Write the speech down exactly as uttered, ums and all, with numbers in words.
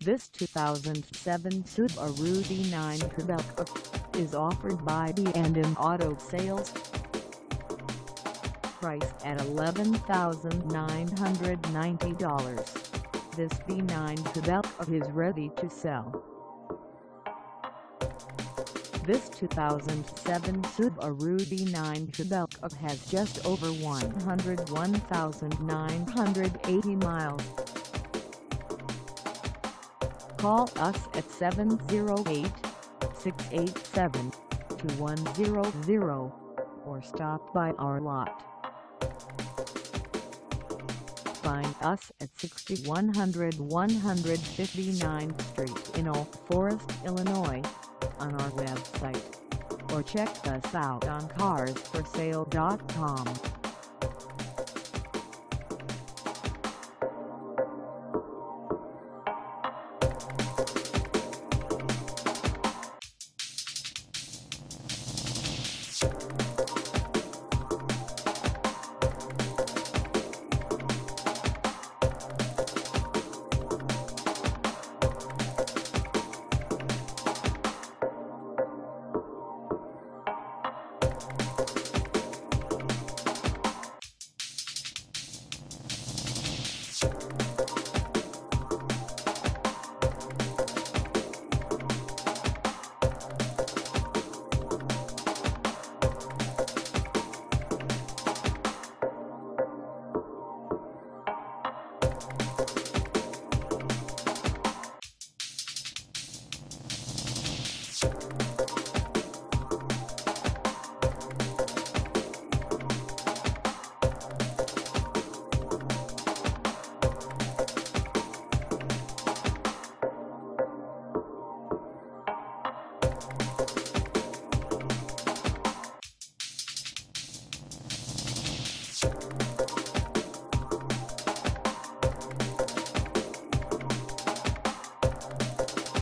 This two thousand seven Subaru B nine Tribeca is offered by B and M Auto Sales. Priced at eleven thousand nine hundred ninety dollars, this B nine Tribeca is ready to sell. This two thousand seven Subaru B nine Tribeca has just over one hundred one thousand nine hundred eighty miles. Call us at seven oh eight, six eight seven, two one zero zero or stop by our lot. Find us at sixty-one hundred one hundred fifty-ninth Street in Oak Forest, Illinois, on our website, or check us out on cars for sale dot com. You